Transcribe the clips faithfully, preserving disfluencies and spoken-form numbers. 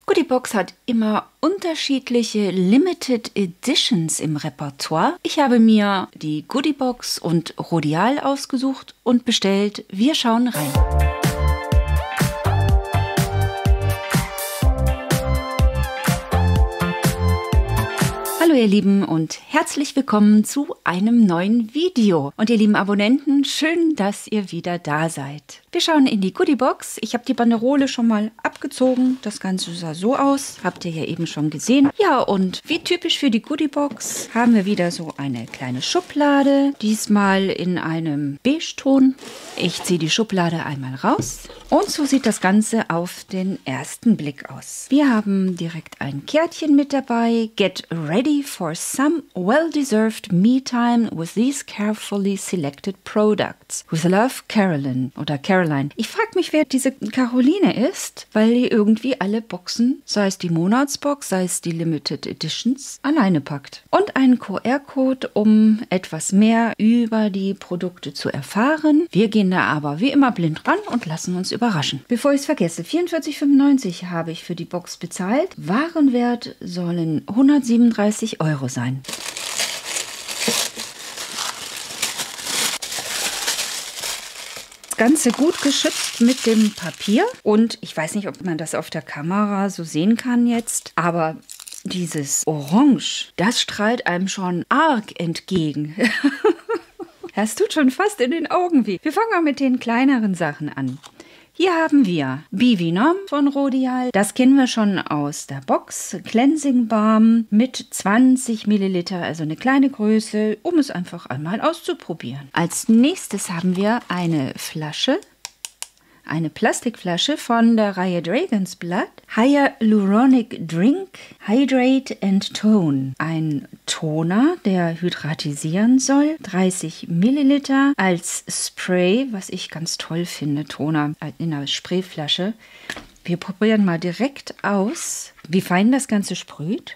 Goodiebox hat immer unterschiedliche Limited Editions im Repertoire. Ich habe mir die Goodiebox und Rodial ausgesucht und bestellt. Wir schauen rein. Hallo ihr Lieben und herzlich willkommen zu einem neuen Video. Und ihr lieben Abonnenten, schön, dass ihr wieder da seid. Wir schauen in die Goodiebox. Ich habe die Banderole schon mal abgezogen. Das Ganze sah so aus. Habt ihr ja eben schon gesehen. Ja, und wie typisch für die Goodiebox haben wir wieder so eine kleine Schublade. Diesmal in einem Beige-Ton. Ich ziehe die Schublade einmal raus. Und so sieht das Ganze auf den ersten Blick aus. Wir haben direkt ein Kärtchen mit dabei. Get ready for some well-deserved me-time with these carefully selected products. With love, Carolyn oder Caroline. Ich frage mich, wer diese Caroline ist, weil die irgendwie alle Boxen, sei es die Monatsbox, sei es die Limited Editions, alleine packt. Und einen Q R-Code, um etwas mehr über die Produkte zu erfahren. Wir gehen da aber wie immer blind ran und lassen uns überraschen. Bevor ich es vergesse, vierundvierzig fünfundneunzig habe ich für die Box bezahlt. Warenwert sollen hundertsiebenunddreißig Euro sein. Ganze gut geschützt mit dem Papier. Und ich weiß nicht, ob man das auf der Kamera so sehen kann jetzt, aber dieses Orange, das strahlt einem schon arg entgegen. Das tut schon fast in den Augen weh. Wir fangen mal mit den kleineren Sachen an. Hier haben wir Bivinom von Rodial. Das kennen wir schon aus der Box. Cleansing Balm mit zwanzig Milliliter, also eine kleine Größe, um es einfach einmal auszuprobieren. Als nächstes haben wir eine Flasche. Eine Plastikflasche von der Reihe Dragon's Blood. Hyaluronic Drink, Hydrate and Tone. Ein Toner, der hydratisieren soll. dreißig Milliliter als Spray, was ich ganz toll finde. Toner in einer Sprayflasche. Wir probieren mal direkt aus, wie fein das Ganze sprüht.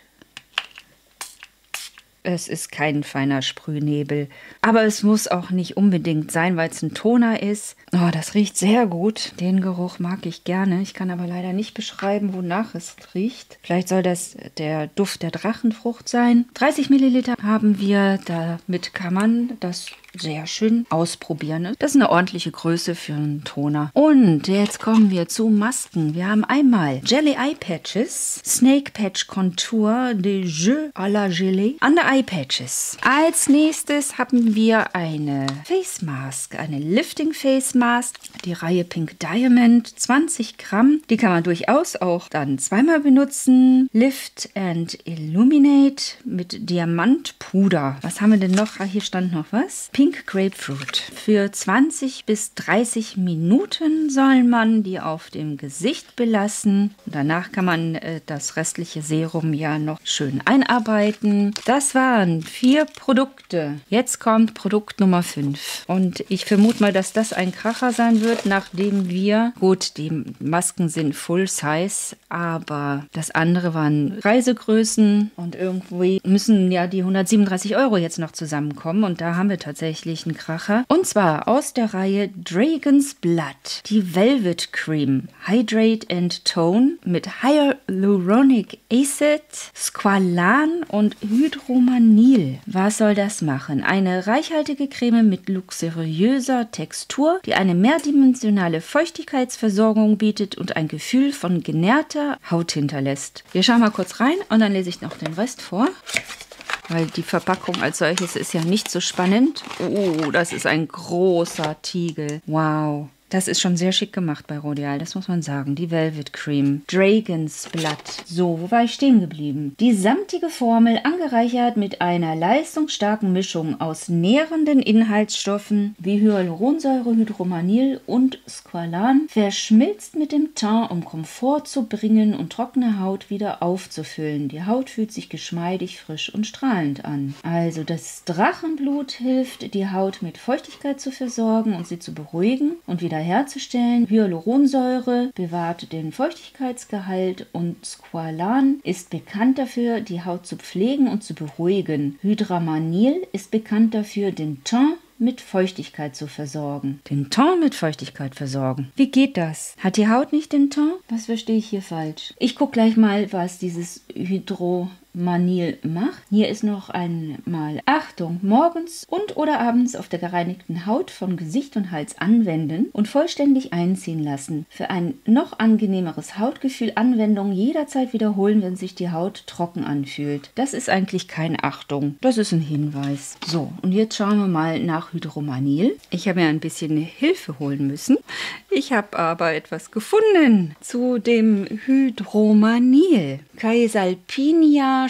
Es ist kein feiner Sprühnebel, aber es muss auch nicht unbedingt sein, weil es ein Toner ist. Oh, das riecht sehr gut. Den Geruch mag ich gerne. Ich kann aber leider nicht beschreiben, wonach es riecht. Vielleicht soll das der Duft der Drachenfrucht sein. dreißig Milliliter haben wir. Damit kann man das sehr schön ausprobieren. Das ist eine ordentliche Größe für einen Toner. Und jetzt kommen wir zu Masken. Wir haben einmal Jelly Eye Patches, Snake Patch Contour de Jeu à la Gelee, Under Eye Patches. Als nächstes haben wir eine Face Mask, eine Lifting Face Mask, die Reihe Pink Diamond, zwanzig Gramm. Die kann man durchaus auch dann zweimal benutzen. Lift and Illuminate mit Diamantpuder. Was haben wir denn noch? Hier stand noch was. Pink Grapefruit. Für zwanzig bis dreißig Minuten soll man die auf dem Gesicht belassen. Danach kann man äh, das restliche Serum ja noch schön einarbeiten. Das waren vier Produkte. Jetzt kommt Produkt Nummer fünf. Und ich vermute mal, dass das ein Kracher sein wird, nachdem wir, gut, die Masken sind Full Size, aber das andere waren Reisegrößen und irgendwie müssen ja die hundertsiebenunddreißig Euro jetzt noch zusammenkommen und da haben wir tatsächlich einen Kracher. Und zwar aus der Reihe Dragon's Blood. Die Velvet Cream Hydrate and Tone mit Hyaluronic Acid, Squalan und Hydromanil. Was soll das machen? Eine reichhaltige Creme mit luxuriöser Textur, die eine mehrdimensionale Feuchtigkeitsversorgung bietet und ein Gefühl von genährter Haut hinterlässt. Wir schauen mal kurz rein und dann lese ich noch den Rest vor. Weil die Verpackung als solches ist ja nicht so spannend. Oh, das ist ein großer Tiegel. Wow. Das ist schon sehr schick gemacht bei Rodial, das muss man sagen. Die Velvet Cream. Dragon's Blood. So, wo war ich stehen geblieben? Die samtige Formel, angereichert mit einer leistungsstarken Mischung aus nährenden Inhaltsstoffen wie Hyaluronsäure, Hydromanil und Squalan, verschmilzt mit dem Teint, um Komfort zu bringen und trockene Haut wieder aufzufüllen. Die Haut fühlt sich geschmeidig, frisch und strahlend an. Also das Drachenblut hilft, die Haut mit Feuchtigkeit zu versorgen und sie zu beruhigen und wieder herzustellen. Hyaluronsäure bewahrt den Feuchtigkeitsgehalt und Squalan ist bekannt dafür, die Haut zu pflegen und zu beruhigen. Hydramanil ist bekannt dafür, den Teint mit Feuchtigkeit zu versorgen. Den Teint mit Feuchtigkeit versorgen. Wie geht das? Hat die Haut nicht den Teint? Was verstehe ich hier falsch? Ich gucke gleich mal, was dieses Hydromanil macht. Hier ist noch einmal Achtung, morgens und oder abends auf der gereinigten Haut von Gesicht und Hals anwenden und vollständig einziehen lassen. Für ein noch angenehmeres Hautgefühl Anwendung jederzeit wiederholen, wenn sich die Haut trocken anfühlt. Das ist eigentlich kein Achtung, das ist ein Hinweis. So, und jetzt schauen wir mal nach Hydromanil. Ich habe mir ein bisschen Hilfe holen müssen. Ich habe aber etwas gefunden zu dem Hydromanil. Caesalpinia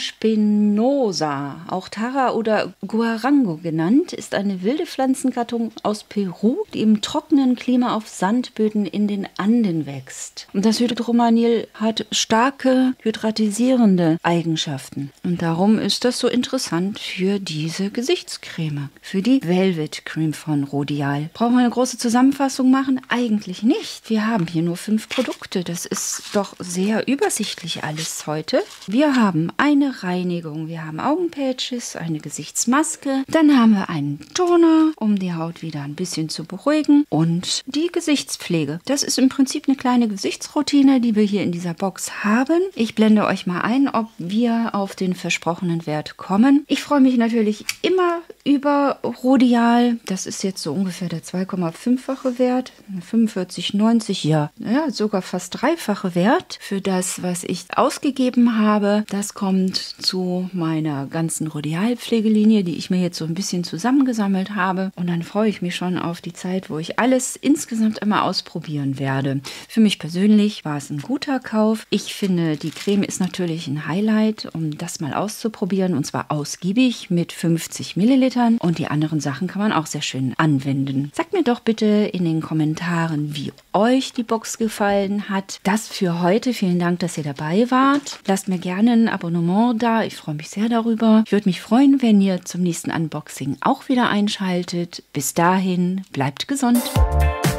spinosa, auch Tara oder Guarango genannt, ist eine wilde Pflanzengattung aus Peru, die im trockenen Klima auf Sandböden in den Anden wächst. Und das Hydromanil hat starke hydratisierende Eigenschaften. Und darum ist das so interessant für diese Gesichtscreme, für die Velvet Cream von Rodial. Brauchen wir eine große Zusammenfassung machen? Eigentlich nicht. Wir haben hier nur fünf Produkte. Das ist doch sehr übersichtlich alles heute. Wir haben eine Reinigung, wir haben Augenpatches, eine Gesichtsmaske, dann haben wir einen Toner, um die Haut wieder ein bisschen zu beruhigen und die Gesichtspflege. Das ist im Prinzip eine kleine Gesichtsroutine, die wir hier in dieser Box haben. Ich blende euch mal ein, ob wir auf den versprochenen Wert kommen. Ich freue mich natürlich immer über Rodial. Das ist jetzt so ungefähr der zwei Komma fünffache Wert, fünfundvierzig neunzig, ja, ja, sogar fast dreifache Wert für das, was ich ausgegeben habe. Das kommt zu meiner ganzen Rodial-Pflegelinie, die ich mir jetzt so ein bisschen zusammengesammelt habe. Und dann freue ich mich schon auf die Zeit, wo ich alles insgesamt immer ausprobieren werde. Für mich persönlich war es ein guter Kauf. Ich finde, die Creme ist natürlich ein Highlight, um das mal auszuprobieren. Und zwar ausgiebig mit fünfzig Millilitern. Und die anderen Sachen kann man auch sehr schön anwenden. Sagt mir doch bitte in den Kommentaren, wie euch die Box gefallen hat. Das für heute. Vielen Dank, dass ihr dabei wart. Lasst mir gerne ein Abonnement da. Ich freue mich sehr darüber. Ich würde mich freuen, wenn ihr zum nächsten Unboxing auch wieder einschaltet. Bis dahin, bleibt gesund.